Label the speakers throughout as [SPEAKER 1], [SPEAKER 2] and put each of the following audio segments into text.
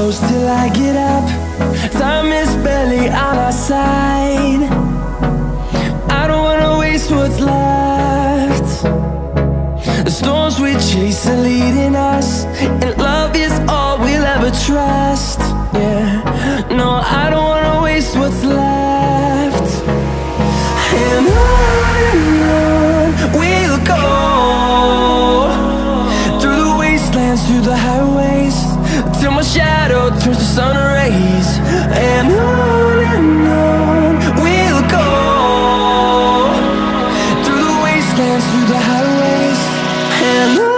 [SPEAKER 1] close till I get up. Time is barely on our side. I don't wanna waste what's left. The storms we chase are leading us, and love is all we'll ever trust. Yeah, no, I don't wanna waste what's left. And on we'll go, through the wastelands, through the highways, till my shadow turns to sun rays. And on we'll go, through the wastelands, through the highways, and on we'll go.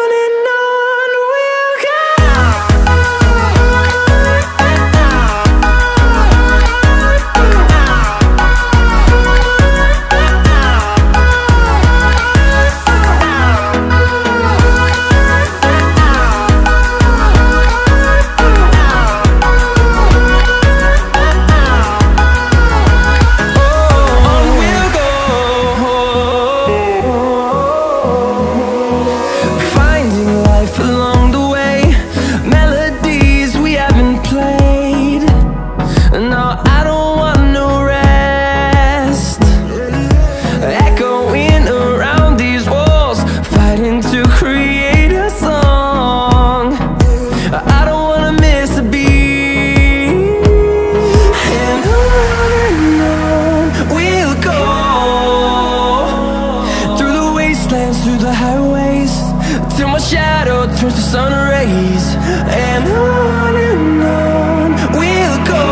[SPEAKER 1] Through the highways, till my shadow turns to sun rays. And on we'll go,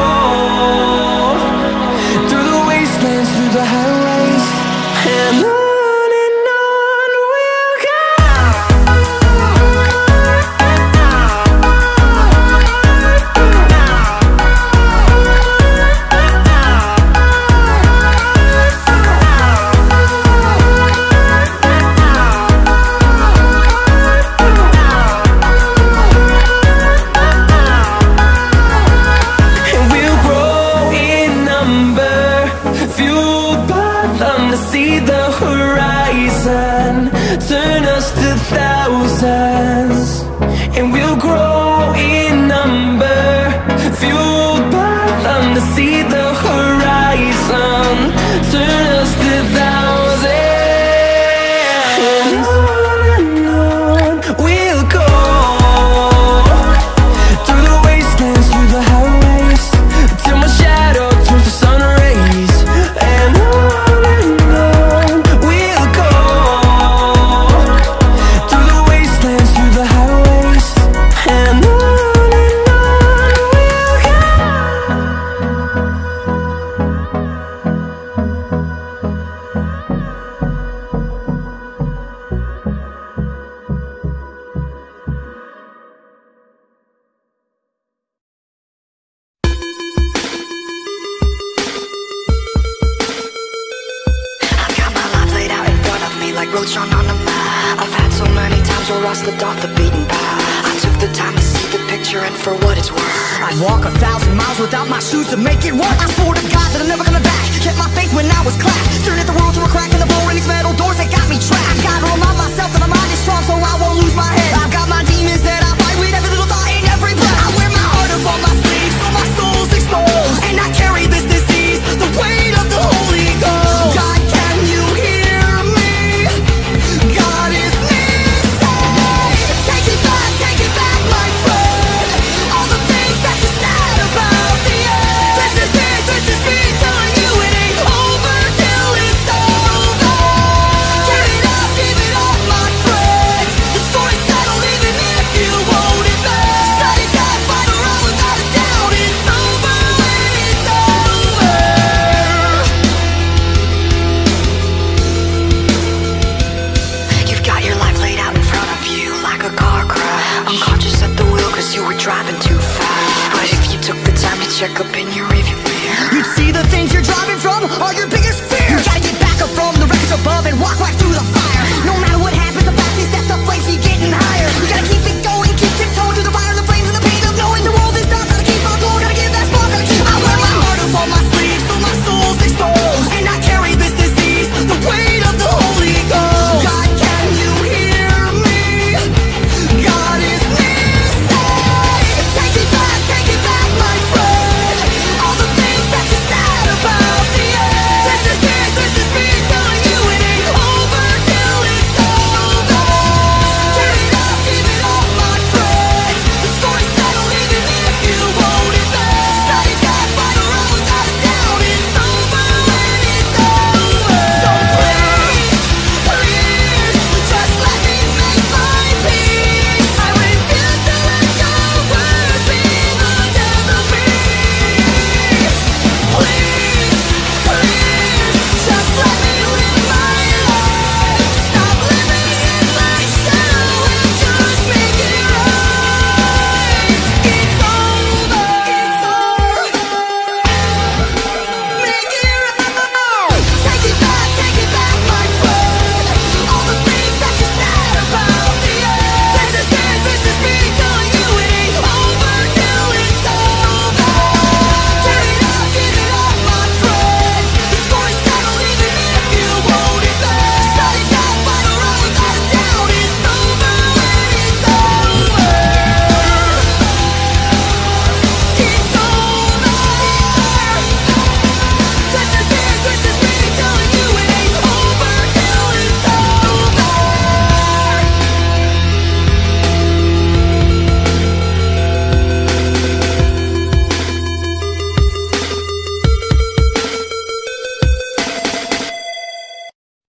[SPEAKER 1] through the wastelands, through the highways, and on we'll go. See the horizon turn us to thousands, and we'll grow in number, fueled by them to see the horizon turn us to thousands. And on we'll go, through the wastelands, through the highways, till my shadow turns to sun rays. And
[SPEAKER 2] like roads drawn on a map. I've had so many times where I slipped off the beaten path. I took the time to see the picture, and for what it's worth, I'd walk 1,000 miles without my shoes to make it work. I swore to God that I'm never gonna back. Kept my faith when I was clapped. Staring at the world through a crack in the floor, and these metal doors that got me trapped. I've gotta remind myself that my mind is strong, so I won't lose my head. I've got my demons that I fight with every little thought.